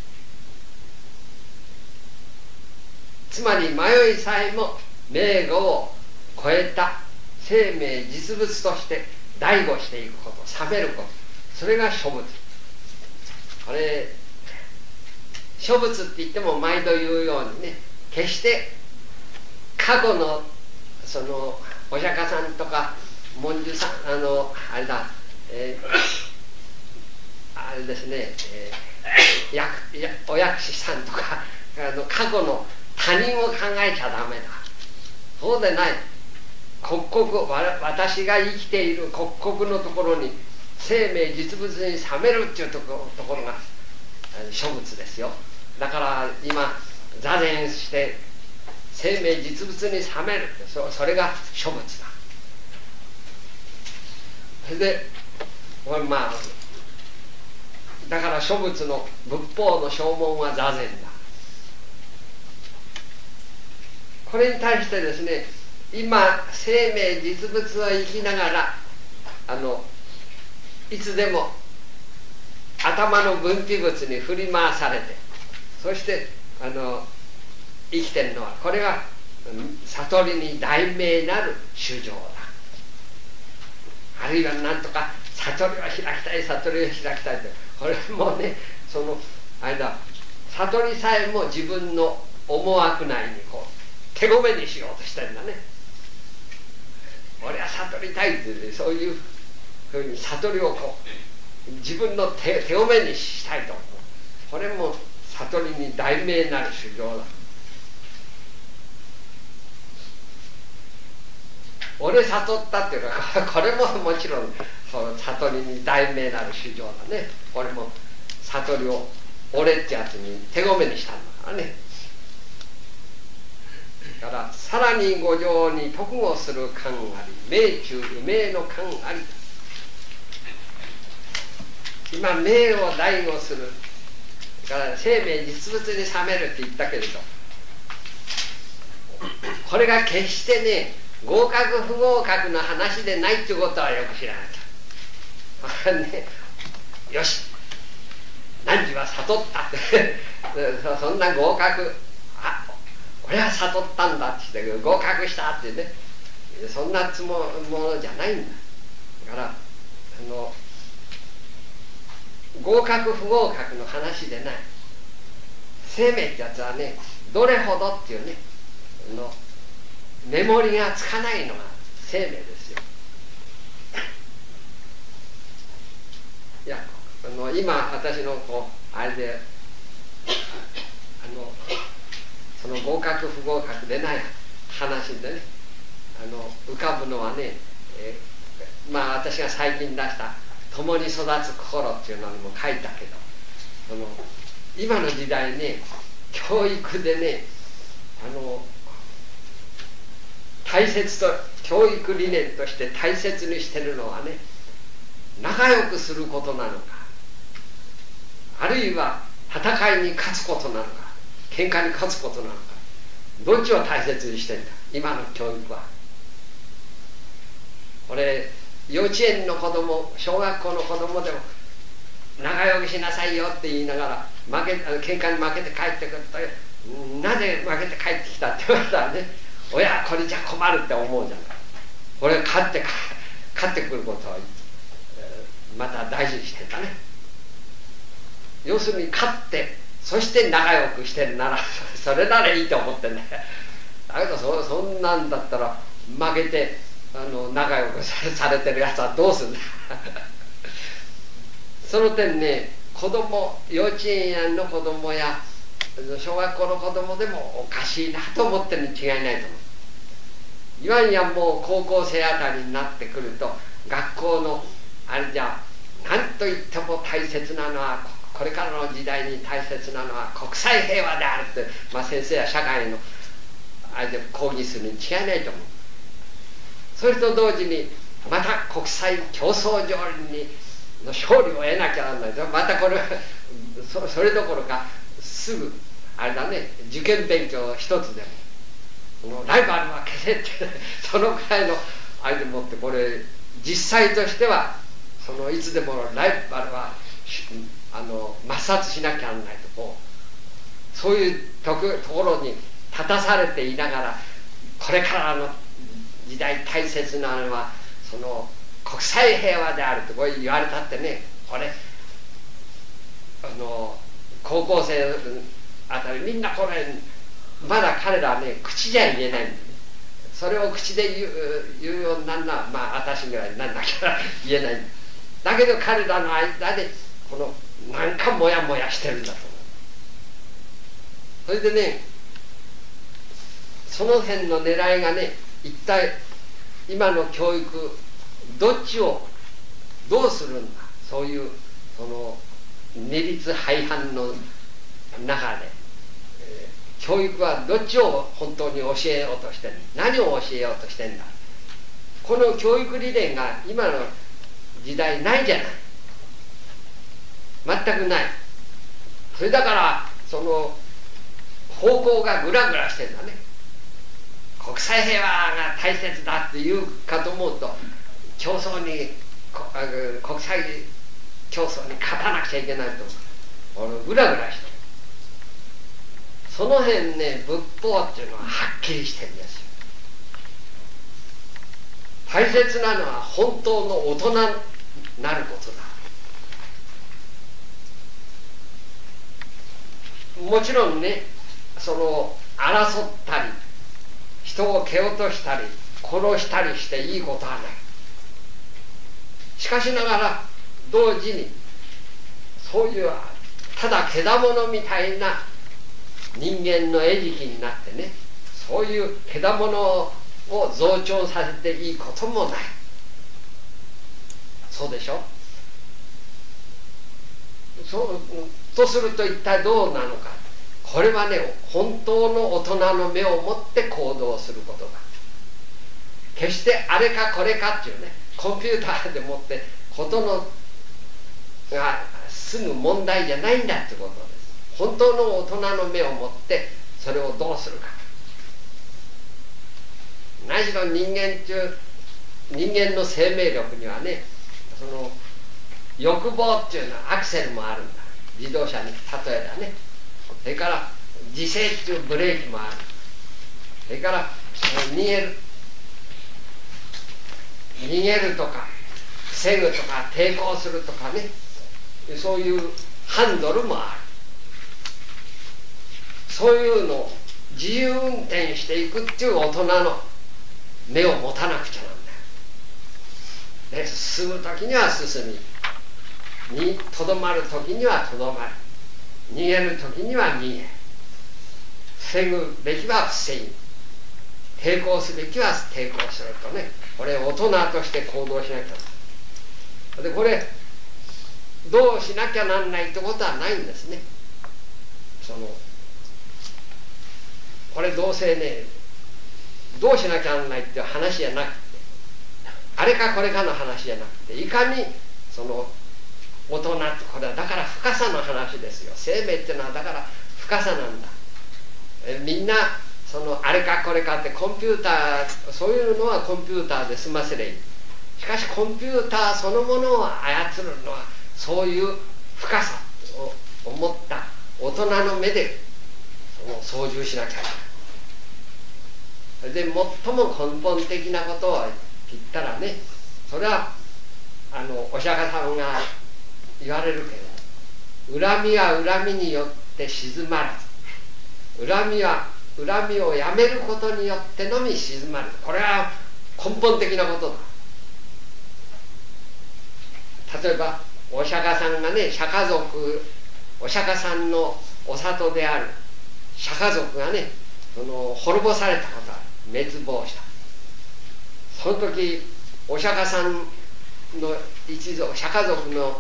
S2: つまり迷いさえも名語を超えた生命実物として代語していくこと、覚めること、それが諸仏。これ諸仏って言っても毎度言うようにね、 決して過去のそのお釈迦さんとか文殊さん、あのあれだ、えー、あれですね、えー、ややお薬師さんとかあの過去の他人を考えちゃダメだ。そうでない。刻々私が生きている刻々のところに生命実物に覚めるっていうところ、ところが書物ですよ。だから今座禅して生命実物に覚める、そそれが書物だ。それでこれまあだから書物の仏法の証文は座禅だ。これに対してですね、今生命実物を生きながらあのいつでも頭の分泌物に振り回されて、そしてあの生きてるのはこれは悟りに題名なる衆生だ。あるいは何とか悟りを開きたい悟りを開きたいと、これもねそのあれだ、悟りさえも自分の思惑内にこう手ごめにしようとしてるんだね。俺は悟りたいっていう、そういうふうに悟りをこう自分の 手, 手ごめにしたいと思う。これも悟りに題名なる衆生だ。俺悟ったっていうのはこれももちろんその悟りに題名なる衆生だね。俺も悟りを俺ってやつに手ごめにしたんだからね。だからさらに五条に特語する観あり、明中不明の観あり。今明を題語するから生命実物に覚めるって言ったけれど、これが決してね合格不合格の話でないっていうことはよく知らなきゃ。ね、よし何時は悟ったってそんな合格、あ俺は悟ったんだって言って合格したってね、そんなつものじゃないんだ。だからあの合格不合格の話でない。生命ってやつはね、どれほどっていうねのメモリがつかないのが生命ですよ。いやあの今私のこうあれであのその合格不合格でない話でね、あの浮かぶのはね、えー、まあ私が最近出した「共に育つ心」っていうのにも書いたけど、その今の時代ね教育でねあの大切と教育理念として大切にしてるのはね、仲良くすることなのか、あるいは戦いに勝つことなのか、喧嘩に勝つことなのか、どっちを大切にしてるんだ今の教育は。これ幼稚園の子供、小学校の子供でも仲良くしなさいよって言いながら負け喧嘩に負けて帰ってくると、なぜ負けて帰ってきたって言われたらね、親これじゃ困るって思うじゃない。これ勝って勝ってくることをまた大事にしてたね。要するに勝ってそして仲良くしてるならそれならいいと思ってんだよ。だけど そ, そんなんだったら負けてあの仲良くされてるやつはどうするんだその点ね、子供幼稚園の子供や小学校の子供でもおかしいなと思ってるに違いないと思う。いわんやもう高校生あたりになってくると、学校のあれじゃ何と言っても大切なのは、これからの時代に大切なのは国際平和であるって、まあ、先生や社会のあれで講義するに違いないと思う。それと同時にまた国際競争条理にの勝利を得なきゃならない。またこれは そ, それどころかすぐあれだね、受験勉強一つでもこのライバルは消せってそのくらいのあれでもって、これ実際としてはそのいつでもライバルはあの抹殺しなきゃならないと、こうそういうところに立たされていながら、これからの時代大切なのはその国際平和であるとこう言われたってね、これあの高校生あたりみんなこれまだ彼らはね口じゃ言えないんだね。それを口で言う、言うようになるのはまあ私ぐらいになんなきゃ言えないんだ。だけど彼らの間でこのなんかモヤモヤしてるんだと思う。それでねその辺の狙いがね一体今の教育どっちをどうするんだ、そういうその二律背反の中で、えー、教育はどっちを本当に教えようとしてる、何を教えようとしてんだ。この教育理念が今の時代ないじゃない、全くない。それだからその方向がぐらぐらしてるんだね。国際平和が大切だっていうかと思うと競争に国際競争に勝たなくちゃいけないとぐらぐらしてる。その辺ね仏法っていうのははっきりしてるんですよ。大切なのは本当の大人になることだ。もちろんねその争ったり人を蹴落としたり殺したりしていいことはない。しかしながら同時にそういうただけだものみたいな人間の餌食になってね、そういうけだものを増長させていいこともない。そうでしょ。そうとすると一体どうなのか。これはね本当の大人の目を持って行動することだ。決してあれかこれかっていうねコンピューターでもってことのがすぐ問題じゃないんだってことです。本当の大人の目を持ってそれをどうするか。何しろ人間っていう人間の生命力にはねその欲望っていうのはアクセルもあるんだ。自動車に例えばね。それから自制っていうブレーキもある。それから逃げる逃げるとか防ぐとか抵抗するとかね、そういうハンドルもある。そういうのを自由運転していくっていう大人の目を持たなくちゃなんだよ。で進む時には進みにとどまる時にはとどまる、逃げる時には逃げ、防ぐべきは防ぎ、抵抗すべきは抵抗するとね、これ大人として行動しなきゃ。でこれどうしなきゃなんないってことはないんですね。そのこれどうせねどうしなきゃなんないっていう話じゃなくて、あれかこれかの話じゃなくて、いかにその大人ってこれはだから深さの話ですよ。生命っていうのはだから深さなんだ。えみんなそのあれかこれかってコンピューターそういうのはコンピューターで済ませればいい。しかしコンピューターそのものを操るのはそういう深さを持った大人の目でその操縦しなきゃいけない。で最も根本的なことを言ったらね、それはあのお釈迦様が言われるけど、恨みは恨みによって静まる。恨みは恨みをやめることによってのみ静まる。これは根本的なことだ。例えばお釈迦さんがね、釈迦族お釈迦さんのお里である釈迦族がねその滅ぼされたことは滅亡した。その時お釈迦さんの一族釈迦族の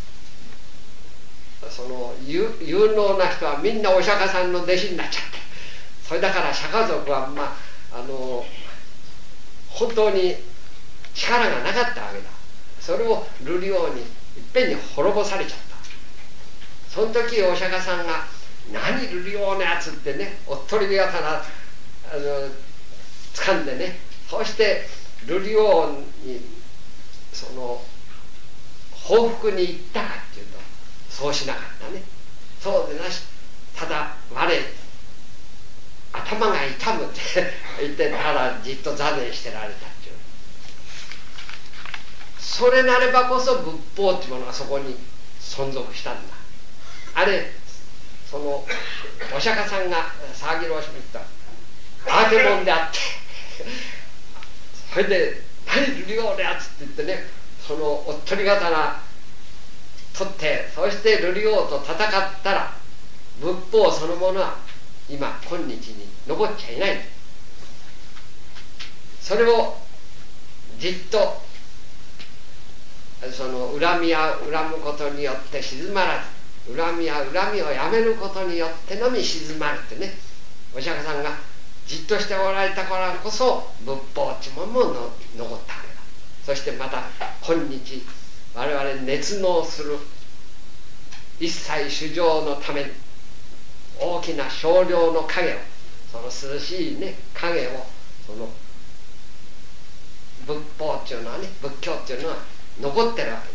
S2: その 有, 有能な人はみんなお釈迦さんの弟子になっちゃって、それだから釈迦族はまああの本当に力がなかったわけだ。それを瑠璃王にいっぺんに滅ぼされちゃった。その時お釈迦さんが「何瑠璃王のやつ」ってね、おっとり刀あの掴んでね、そして瑠璃王にその報復に行ったかっていうとそうしなかったね。そうでなし、ただ我頭が痛むって言ってたらじっと座禅してられたっていう。それなればこそ仏法っていうものがそこに存続したんだ。あれそのお釈迦さんが騒ぎろうしに行ったあてもんであってそれで「何瑠璃王のやつ」って言ってね、そのおっとり刀取って、そして瑠璃王と戦ったら仏法そのものは今今日に残っちゃいない。それをじっとその恨みや恨むことによって静まらず、恨みや恨みをやめることによってのみ静まるってね、お釈迦さんがじっとしておられたからこそ仏法っていうものもの残ったわけだ。そしてまた今日我々熱納する一切衆生のために大きな少量の影を、その涼しいね影を、その仏法っていうのはね、仏教っていうのは残ってるわけです。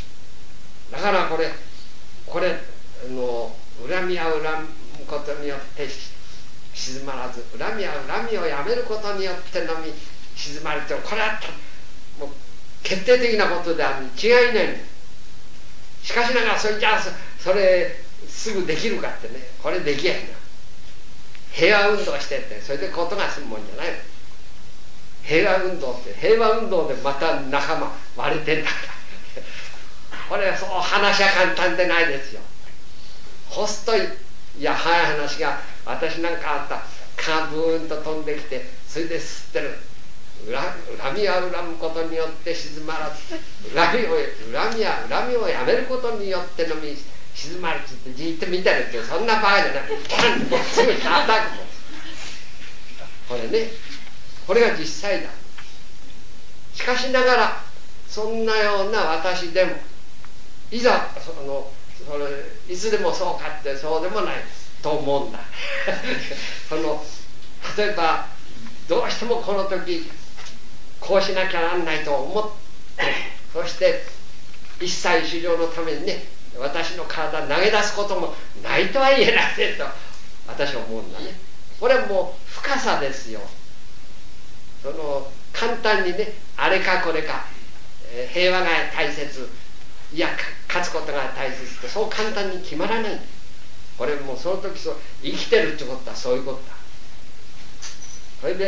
S2: だからこれこれの恨みや恨むことによって静まらず、恨みや恨みをやめることによってのみ静まるって、これはもう決定的なことであるに違いない。しかしながらそれじゃあそれすぐできるかってね、これできやんな。平和運動してってそれでことが済むもんじゃないの。平和運動って平和運動でまた仲間割れてんだからこれそう話は簡単でないですよ。ほすといや早い話が、私なんかあったカーブーンと飛んできて、それで吸ってる恨みは恨むことによって静まらず、恨みを恨みや恨みをやめることによってのみ静まるって言ってじっと見てるって、そんなバカじゃない。パンってすぐに叩くもん。これね、これが実際だ。しかしながらそんなような私でもいざそのそれいつでもそうかってそうでもないと思うんだその例えばどうしてもこの時こうしなきゃなんないと思って、そして一切衆生のためにね私の体投げ出すこともないとは言えないでと私は思うんだね。これはもう深さですよ。その簡単にねあれかこれか、えー、平和が大切、いや勝つことが大切ってそう簡単に決まらない。これもうその時そう生きてるってことはそういうことだ。それで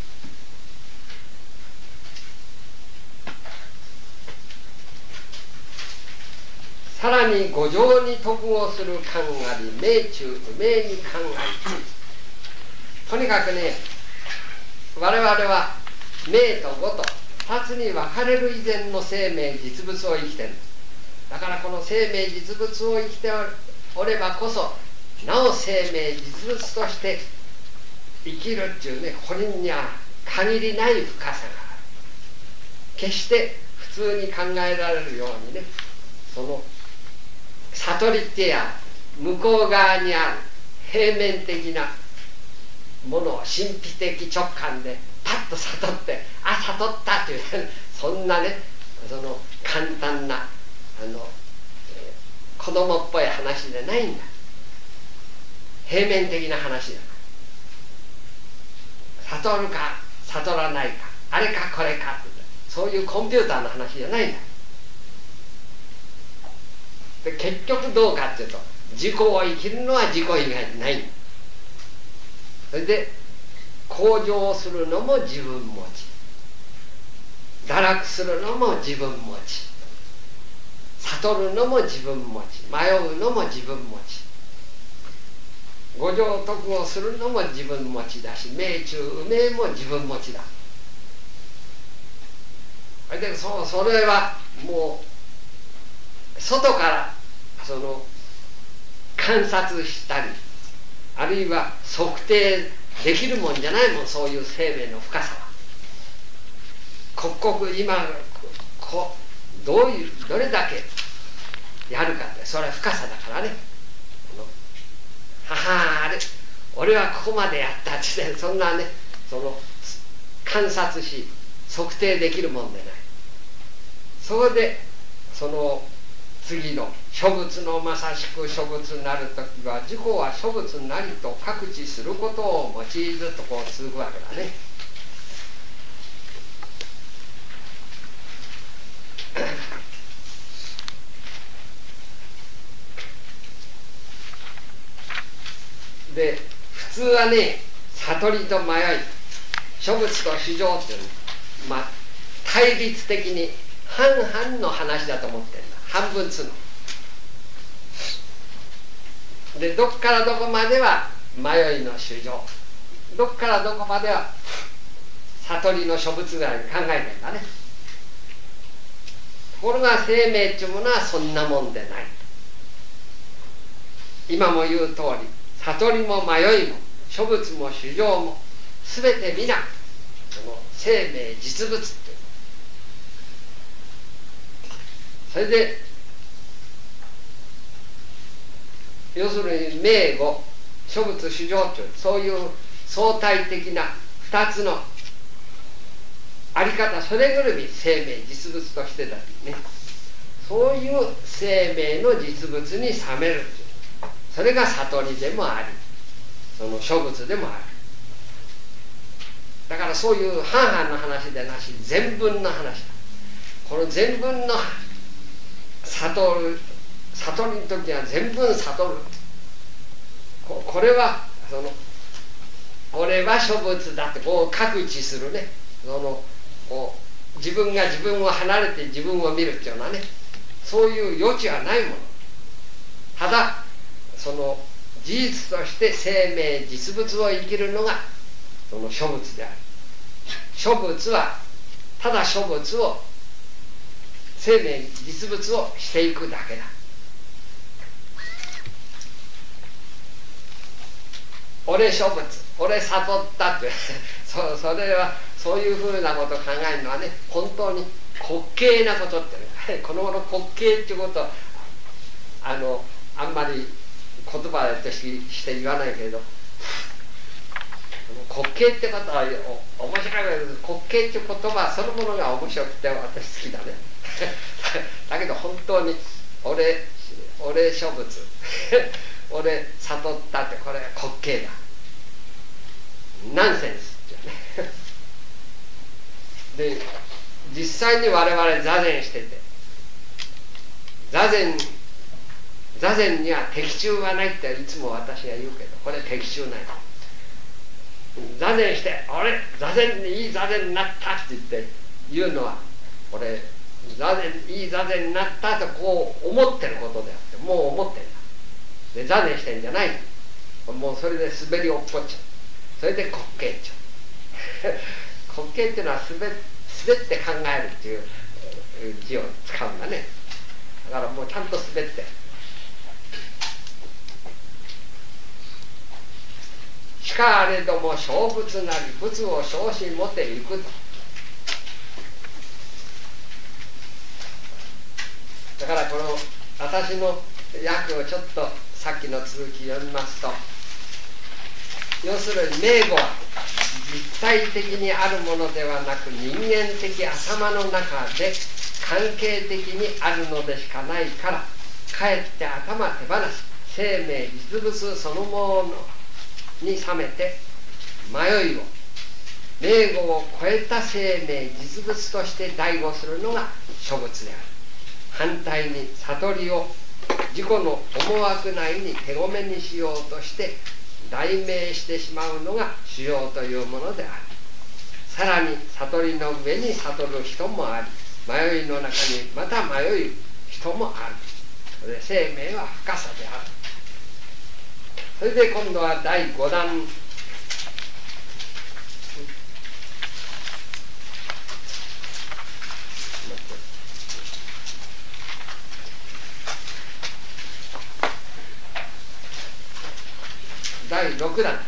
S2: さらに五条に特語する観あり、命中不明に観あり。とにかくね、我々は命と語と二つに分かれる以前の生命実物を生きてるんです。だからこの生命実物を生きておればこそ、なお生命実物として生きるっていうね、これには限りない深さがある。決して普通に考えられるようにね、その悟りってや向こう側にある平面的なものを神秘的直感でパッと悟って、あ悟ったというそんなね、その簡単なあの、えー、子供っぽい話じゃないんだ。平面的な話だ。悟るか悟らないか、あれかこれかって、そういうコンピューターの話じゃないんだ。で結局どうかっていうと、自己を生きるのは自己以外にない。それで向上するのも自分持ち、堕落するのも自分持ち、悟るのも自分持ち、迷うのも自分持ち、五条特語するのも自分持ちだし、命中無名も自分持ちだ。それでそうそれはもう外からその観察したり、あるいは測定できるもんじゃないもん、そういう生命の深さは。刻々今こどういうどれだけやるかって、それは深さだからね。ははあれ俺はここまでやったって、ね、そんなねその観察し測定できるもんでない。それでその次の諸物のまさしく諸物なるときは、自己は諸物なりと各知することを用いずとこう続くわけだね。 で普通はね、悟りと迷い、諸仏と衆生っていうのまあ対立的に半々の話だと思ってるんだ。半分つので、どっからどこまでは迷いの衆生、どっからどこまでは悟りの諸仏ぐらいに考えてんだね。ところが生命っていうものはそんなもんでない。今も言う通り、悟りも迷いも諸仏も衆生も全て皆その生命実物っていう。それで要するに名語諸仏衆生というそういう相対的な二つのあり方、それぐるみ生命実物としてだね、そういう生命の実物に覚めるという、それが悟りでもあり、その諸仏でもある。だからそういう半々の話でなし、全文の話だ。この全文の悟る、悟りの時は全文悟る。ここれはその俺は諸仏だってこう確知するね、そのこう自分が自分を離れて自分を見るっていうのはね、そういう余地はないもの。ただその事実として生命実物を生きるのがその諸仏である。諸仏はただ諸仏を生命実物をしていくだけだ。俺諸仏、俺悟ったってそ, それはそういうふうなことを考えるのはね、本当に滑稽なことってね、この頃滑稽っていうことはあのあんまり言葉として言わないけれど、滑稽ってことはお面白いけど、滑稽っていう言葉そのものが面白くて私好きだねだけど本当に俺俺諸仏俺悟ったってこれ滑稽だ、ナンセンスってねで実際に我々座禅してて、座禅座禅には的中はないっていつも私が言うけど、これ的中ない。座禅して「俺座禅にいい座禅になった」って言って言うのは、俺座禅いい座禅になったとこう思ってることであって、もう思ってんだ。で座禅してんじゃない。もうそれで滑り落っこっちゃう。それで滑稽っちゃう滑稽っていうのは滑滑って考えるっていう字を使うんだね。だからもうちゃんと滑って、しかあれども小仏なり仏を称しもていくと。だからこの私の訳をちょっとさっきの続き読みますと、要するに名語は実体的にあるものではなく、人間的頭の中で関係的にあるのでしかないから、かえって頭手放し生命実物そのものに覚めて、迷いを名語を超えた生命実物として代語するのが諸仏である。反対に悟りを自己の思惑内に手ごめにしようとして代名してしまうのが修行というものである。さらに悟りの上に悟る人もあり、迷いの中にまた迷う人もある。それで生命は深さである。それで今度はだいごだん、だいろくだん、あ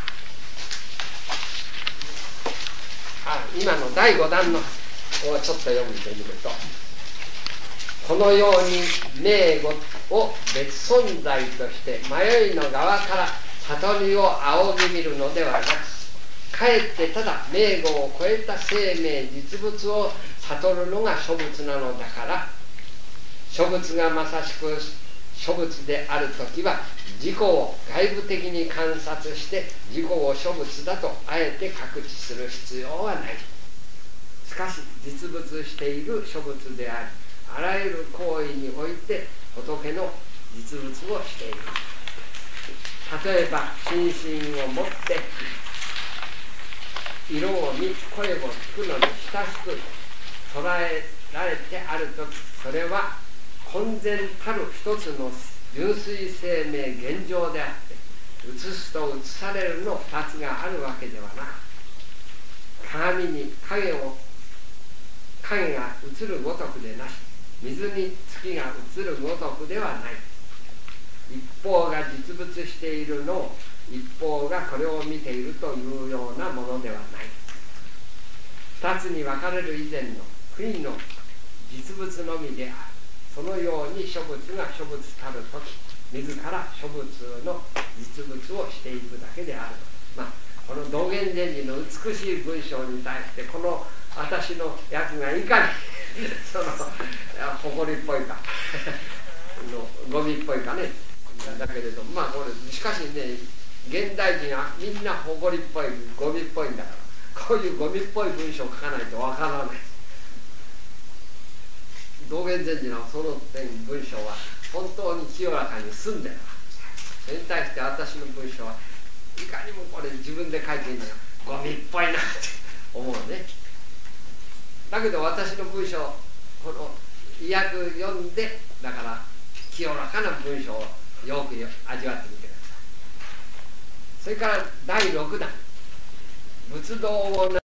S2: 今のだいごだんのをちょっと読んでみると、このように名語を別存在として迷いの側から悟りを仰ぎ見るのではなく、かえってただ名語を超えた生命実物を悟るのが諸仏なのだから、諸仏がまさしく諸仏であるときは自己を外部的に観察して自己を諸仏だとあえて確知する必要はない。しかし実物している諸仏であり、あらゆる行為において仏の実物をしている。 例えば心身をもって色を見声を聞くのに親しく捉えられてあるとき、それは混然たる一つの純粋生命現状であって、映すと映されるの二つがあるわけではなく、鏡に影を影が映るごとくでなし、水に月が映るごとくではない。一方が実物しているのを一方がこれを見ているというようなものではない。二つに分かれる以前の杭の実物のみである。そのように諸物が諸物たるとき、自ら諸物の実物をしていくだけである。まあ、この道元禅師の美しい文章に対して、この私のやつがいかにその誇りっぽいかのゴミっぽいかね。だけれどまあこれしかしね、現代人はみんな誇りっぽいゴミっぽいんだから、こういうゴミっぽい文章を書かないとわからない。道元禅師のその点文章は本当に清らかに澄んでる。それに対して私の文章はいかにもこれ自分で書いているのがゴミっぽいなって思うね。だけど私の文章、この意訳読んで、だから清らかな文章をよく味わってみてください。それからだいろくだん、仏道を